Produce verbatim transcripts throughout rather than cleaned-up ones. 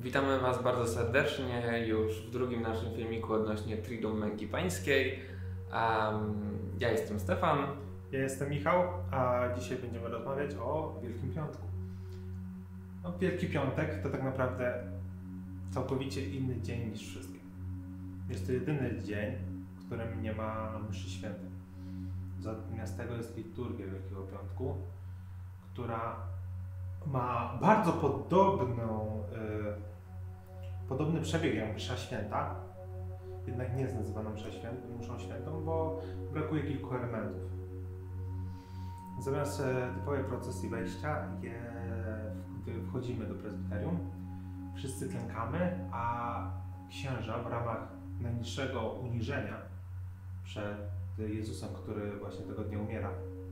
Witamy Was bardzo serdecznie już w drugim naszym filmiku odnośnie Triduum Męki Pańskiej. Um, ja jestem Stefan. Ja jestem Michał, a dzisiaj będziemy rozmawiać o Wielkim Piątku. No, Wielki Piątek to tak naprawdę całkowicie inny dzień niż wszystkie. Jest to jedyny dzień, w którym nie ma mszy świętej. Zamiast tego jest liturgia Wielkiego Piątku, która ma bardzo podobną, y, podobny przebieg jak msza święta, jednak nie jest nazywana msza święta, mszą świętą, bo brakuje kilku elementów. Zamiast typowej procesji wejścia je, wchodzimy do prezbiterium, wszyscy klękamy, a księża w ramach najniższego uniżenia przed Jezusem, który właśnie tego dnia umiera,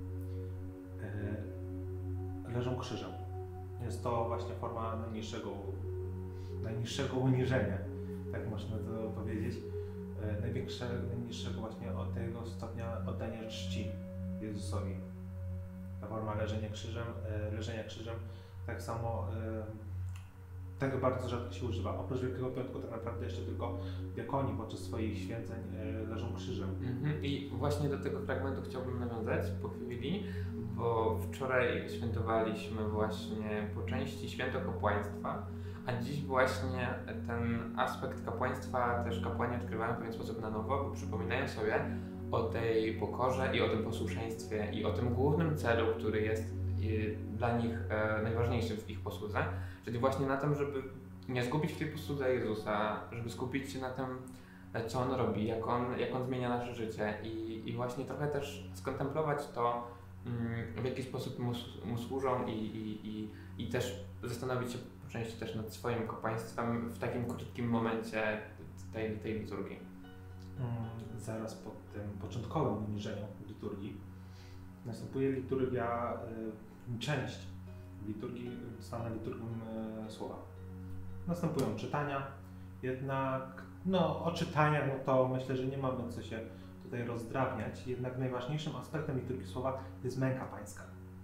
leżą krzyżem. Jest to właśnie forma najniższego, najniższego uniżenia, tak można to powiedzieć, największego, najniższego właśnie od tego stopnia oddania czci Jezusowi. Ta forma leżenia krzyżem, leżenia krzyżem tak samo tego bardzo rzadko się używa. Oprócz Wielkiego Piątku tak naprawdę jeszcze tylko diakoni podczas swoich święceń leżą krzyżem. Mm-hmm. I właśnie do tego fragmentu chciałbym nawiązać po chwili, bo wczoraj świętowaliśmy właśnie po części święto kapłaństwa, a dziś właśnie ten aspekt kapłaństwa też kapłani odkrywają w pewien sposób na nowo, bo przypominają sobie o tej pokorze i o tym posłuszeństwie i o tym głównym celu, który jest dla nich e, najważniejszy w ich posłudze, czyli właśnie na tym, żeby nie skupić w tej posłudze Jezusa, żeby skupić się na tym, co On robi, jak On, jak on zmienia nasze życie i, i właśnie trochę też skontemplować to, mm, w jaki sposób mu, mu służą i, i, i, i też zastanowić się po części też nad swoim kapłaństwem w takim krótkim momencie tej, tej liturgii. Mm, zaraz po tym początkowym uniżeniu liturgii następuje liturgia, y, część liturgii zwana liturgią y, słowa. Następują czytania, jednak no, o czytaniach no to myślę, że nie mamy co się tutaj rozdrabniać, jednak najważniejszym aspektem liturgii słowa jest męka pańska.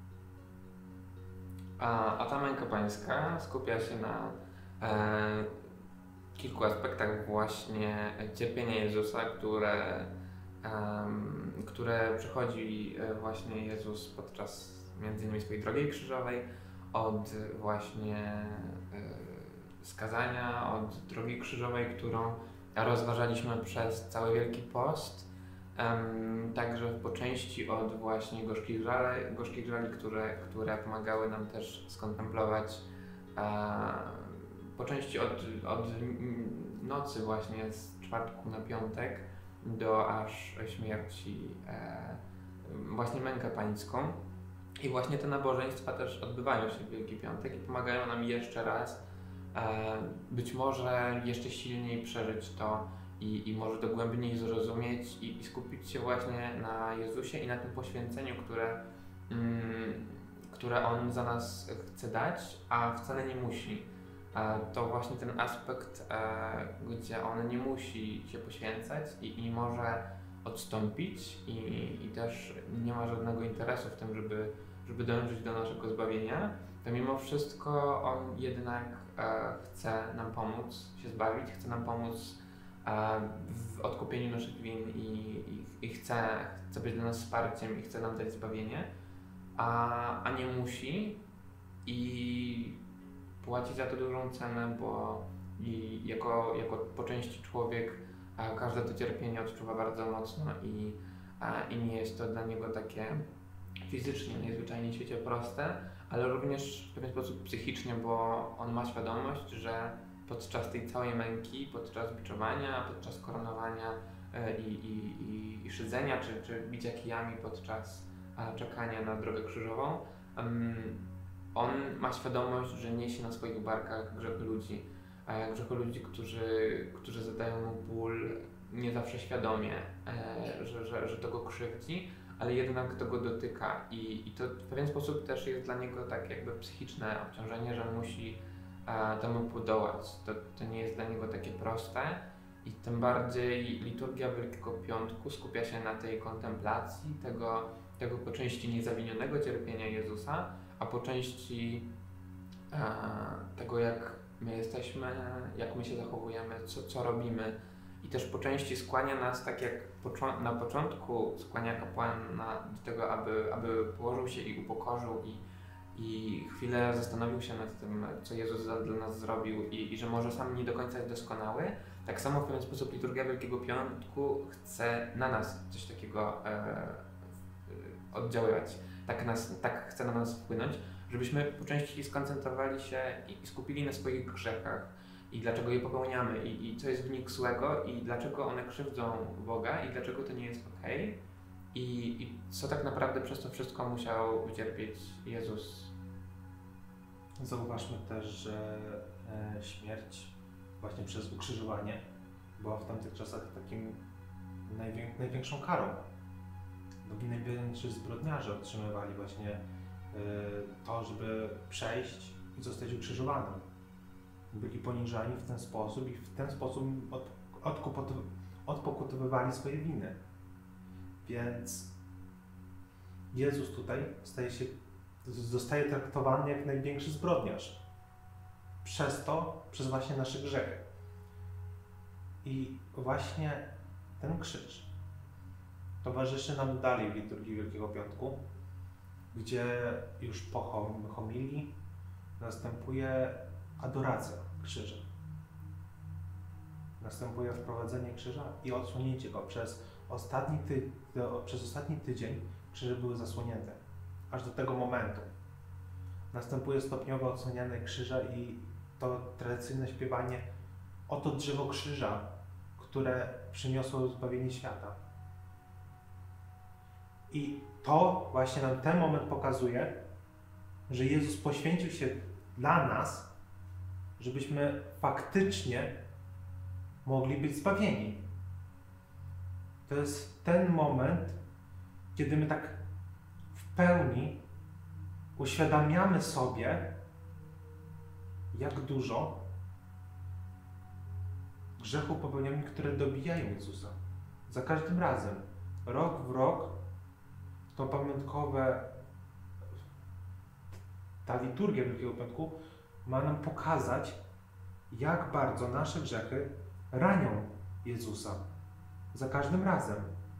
A, a ta męka pańska skupia się na e, kilku aspektach właśnie cierpienia Jezusa, które Um, które przechodzi właśnie Jezus podczas między innymi swojej drogi krzyżowej, od właśnie y, skazania, od drogi krzyżowej, którą rozważaliśmy przez cały Wielki Post, um, także po części od właśnie gorzkich żali, gorzkich żali które, które pomagały nam też skontemplować, a, po części od, od nocy właśnie z czwartku na piątek, do aż śmierci e, właśnie mękę pańską. I właśnie te nabożeństwa też odbywają się w Wielki Piątek i pomagają nam jeszcze raz e, być może jeszcze silniej przeżyć to i, i może dogłębniej zrozumieć i, i skupić się właśnie na Jezusie i na tym poświęceniu, które, mm, które On za nas chce dać, a wcale nie musi. To właśnie ten aspekt, gdzie on nie musi się poświęcać i, i może odstąpić i, i też nie ma żadnego interesu w tym, żeby, żeby dążyć do naszego zbawienia, to mimo wszystko on jednak chce nam pomóc się zbawić, chce nam pomóc w odkupieniu naszych win i, i, i chce, chce być dla nas wsparciem i chce nam dać zbawienie, a, a nie musi i płaci za to dużą cenę, bo i jako, jako po części człowiek a każde to cierpienie odczuwa bardzo mocno i, a, i nie jest to dla niego takie fizycznie, niezwyczajnie w świecie proste, ale również w pewien sposób psychicznie, bo on ma świadomość, że podczas tej całej męki, podczas biczowania, podczas koronowania e, i, i, i, i szydzenia czy, czy bicia kijami podczas a, czekania na drogę krzyżową, um, on ma świadomość, że niesie na swoich barkach grzechy ludzi, e, grzechy ludzi, którzy, którzy zadają mu ból nie zawsze świadomie, e, że, że, że to go krzywdzi, ale jednak to go dotyka i, i to w pewien sposób też jest dla niego tak jakby psychiczne obciążenie, że musi e, temu podołać. To, to nie jest dla niego takie proste i tym bardziej liturgia Wielkiego Piątku skupia się na tej kontemplacji tego, tego po części niezawinionego cierpienia Jezusa, a po części e, tego, jak my jesteśmy, jak my się zachowujemy, co, co robimy. I też po części skłania nas, tak jak poczo- na początku skłania kapłana do tego, aby, aby położył się i upokorzył i, i chwilę zastanowił się nad tym, co Jezus za- dla nas zrobił i, i że może sam nie do końca jest doskonały. Tak samo w pewien sposób liturgia Wielkiego Piątku chce na nas coś takiego e, oddziaływać, tak, nas, tak chce na nas wpłynąć, żebyśmy po części skoncentrowali się i skupili na swoich grzechach i dlaczego je popełniamy i, i co jest w nich złego i dlaczego one krzywdzą Boga i dlaczego to nie jest okej i, i co tak naprawdę przez to wszystko musiał wycierpieć Jezus. Zauważmy też, że e, śmierć właśnie przez ukrzyżowanie była w tamtych czasach takim najwię- największą karą. Najwięksi zbrodniarze otrzymywali właśnie y, to, żeby przejść i zostać ukrzyżowanym. Byli poniżani w ten sposób i w ten sposób od, odkupoty- odpokutowywali swoje winy. Więc Jezus tutaj staje się, zostaje traktowany jak największy zbrodniarz. Przez to, przez właśnie nasze grzechy. I właśnie ten krzyż towarzyszy nam dalej w liturgii Wielkiego Piątku, gdzie już po homilii następuje adoracja krzyża. Następuje wprowadzenie krzyża i odsłonięcie go. Przez ostatni, ty, przez ostatni tydzień krzyże były zasłonięte, aż do tego momentu. Następuje stopniowe odsłanianie krzyża i to tradycyjne śpiewanie oto drzewo krzyża, które przyniosło zbawienie świata. I to właśnie nam ten moment pokazuje, że Jezus poświęcił się dla nas, żebyśmy faktycznie mogli być zbawieni. To jest ten moment, kiedy my tak w pełni uświadamiamy sobie, jak dużo grzechów popełniamy, które dobijają Jezusa. Za każdym razem, rok w rok, to pamiątkowe, ta liturgia Wielkiego Piątku ma nam pokazać, jak bardzo nasze grzechy ranią Jezusa. Za każdym razem.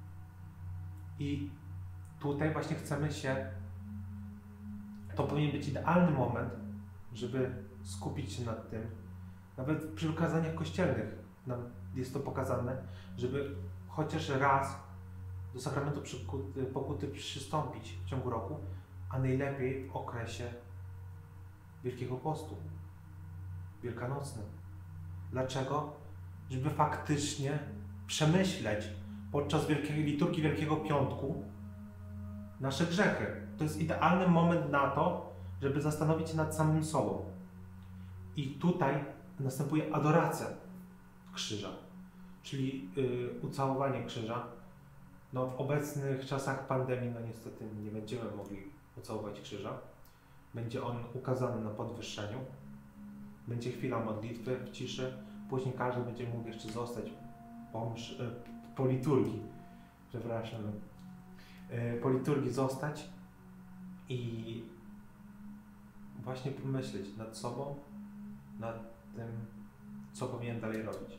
I tutaj właśnie chcemy się, to powinien być idealny moment, żeby skupić się nad tym. Nawet przy ukazaniach kościelnych nam jest to pokazane, żeby chociaż raz do sakramentu pokuty przystąpić w ciągu roku, a najlepiej w okresie Wielkiego Postu, wielkanocnym. Dlaczego? Żeby faktycznie przemyśleć podczas wielkiej liturgii Wielkiego Piątku nasze grzechy. To jest idealny moment na to, żeby zastanowić się nad samym sobą. I tutaj następuje adoracja krzyża, czyli yy, ucałowanie krzyża. No, w obecnych czasach pandemii, no niestety nie będziemy mogli ucałować krzyża. Będzie on ukazany na podwyższeniu. Będzie chwila modlitwy w ciszy. Później każdy będzie mógł jeszcze zostać po, mszy, po liturgii. Przepraszam. Po liturgii zostać i właśnie pomyśleć nad sobą, nad tym, co powinien dalej robić.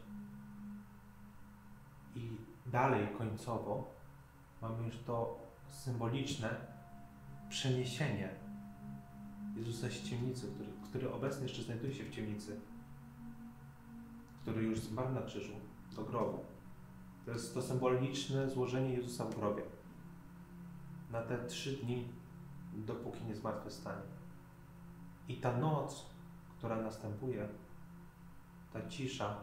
I dalej końcowo mamy już to symboliczne przeniesienie Jezusa z ciemnicy, który, który obecnie jeszcze znajduje się w ciemnicy, który już zmarł na krzyżu, do grobu. To jest to symboliczne złożenie Jezusa w grobie na te trzy dni, dopóki nie zmartwychwstanie. I ta noc, która następuje, ta cisza,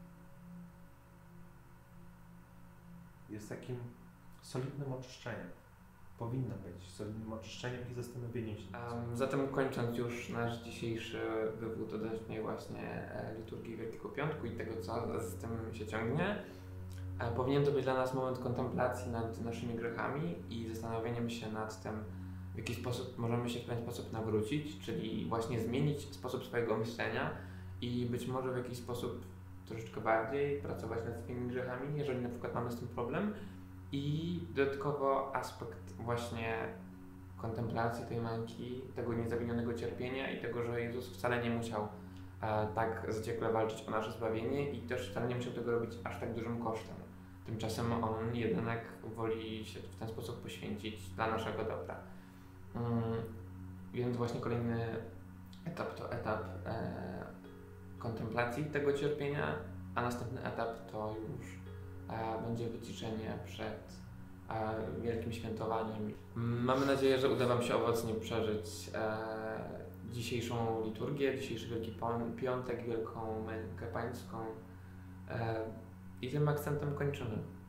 jest takim solidnym oczyszczeniem. Powinna być solidnym oczyszczeniem i zastanowieniem się. Um, zatem kończąc już nasz dzisiejszy wywód odnośnie właśnie e, liturgii Wielkiego Piątku i tego, co z tym się ciągnie, e, powinien to być dla nas moment kontemplacji nad naszymi grzechami i zastanowieniem się nad tym, w jaki sposób możemy się w ten sposób nawrócić, czyli właśnie zmienić sposób swojego myślenia i być może w jakiś sposób troszeczkę bardziej pracować nad swoimi grzechami, jeżeli na przykład mamy z tym problem. I dodatkowo aspekt właśnie kontemplacji tej męki, tego niezawinionego cierpienia i tego, że Jezus wcale nie musiał e, tak zaciekle walczyć o nasze zbawienie i też wcale nie musiał tego robić aż tak dużym kosztem. Tymczasem on jednak woli się w ten sposób poświęcić dla naszego dobra. Mm, więc właśnie kolejny etap to etap e, kontemplacji tego cierpienia, a następny etap to już e, będzie wyciszenie przed e, wielkim świętowaniem. Mamy nadzieję, że uda Wam się owocnie przeżyć e, dzisiejszą liturgię, dzisiejszy Wielki Piątek, Wielką Mękę Pańską e, i tym akcentem kończymy.